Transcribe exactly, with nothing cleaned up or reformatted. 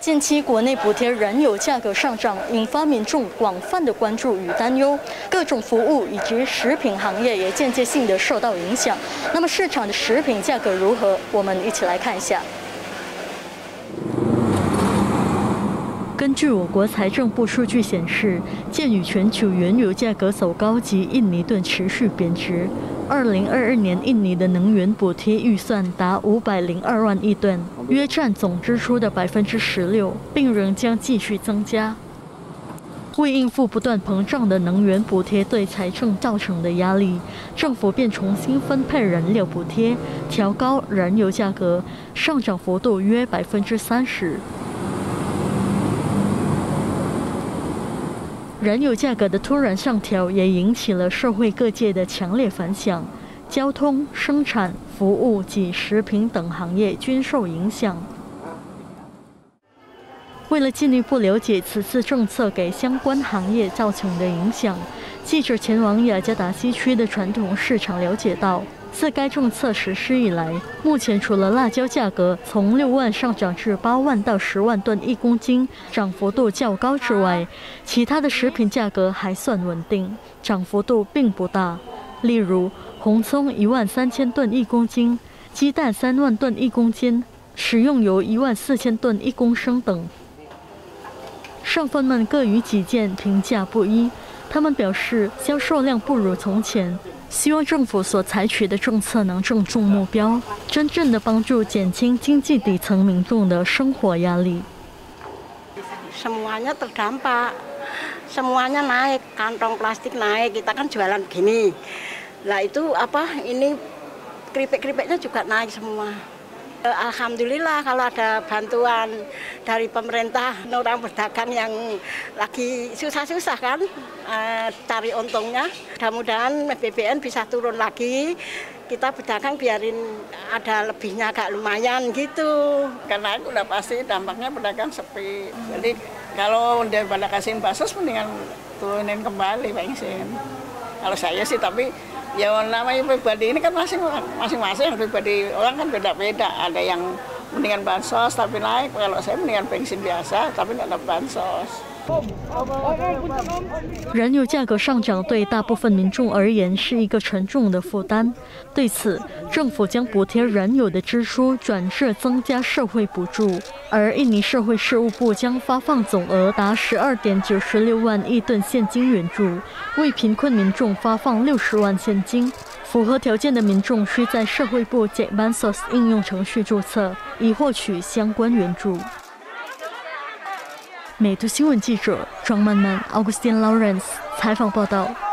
近期国内补贴燃油价格上涨，引发民众广泛的关注与担忧，各种服务以及食品行业也间接性的受到影响。那么市场的食品价格如何？我们一起来看一下。 根据我国财政部数据显示，鉴于全球原油价格走高及印尼盾持续贬值，二零二二年印尼的能源补贴预算达五百零二万亿吨，约占总支出的百分之十六，并仍将继续增加。为应付不断膨胀的能源补贴对财政造成的压力，政府便重新分配燃料补贴，调高燃油价格，上涨幅度约百分之三十。 燃油价格的突然上调，也引起了社会各界的强烈反响。交通、生产、服务及食品等行业均受影响。为了进一步了解此次政策给相关行业造成的影响，记者前往雅加达西区的传统市场了解到。 自该政策实施以来，目前除了辣椒价格从六万上涨至八万到十万吨一公斤，涨幅度较高之外，其他的食品价格还算稳定，涨幅度并不大。例如，红葱一万三千吨一公斤，鸡蛋三万吨一公斤，食用油一万四千吨一公升等。商贩们各于己见，评价不一。他们表示，销售量不如从前。 希望政府所采取的政策能正中目标，真正的帮助减轻经济底层民众的生活压力。 Semuanya terdampak, semuanya naik, kantong plastik naik. Kita kan jualan begini, lah itu apa? Ini keripik-keripiknya juga naik semua. Alhamdulillah kalau ada bantuan dari pemerintah, orang berdagang yang lagi susah-susah kan, uh, cari untungnya. Mudah-mudahan B B M bisa turun lagi, kita berdagang biarin ada lebihnya agak lumayan gitu. Karena aku udah pasti dampaknya pedagang sepi. Jadi kalau daripada kasihin bansos mendingan turunin kembali bensin. Kalau saya sih tapi ya namanya pribadi ini kan masing-masing pribadi orang kan beda-beda. Ada yang mendingan bansos tapi naik, kalau saya mendingan bensin biasa tapi nggak ada bansos. 燃油价格上涨对大部分民众而言是一个沉重的负担。对此，政府将补贴燃油的支出转至增加社会补助，而印尼社会事务部将发放总额达十二点九十六万亿吨现金援助，为贫困民众发放六十万现金。符合条件的民众需在社会部 Bansos 应用程序注册，以获取相关援助。 美图新闻记者庄曼曼 Augustine Lawrence 采访报道。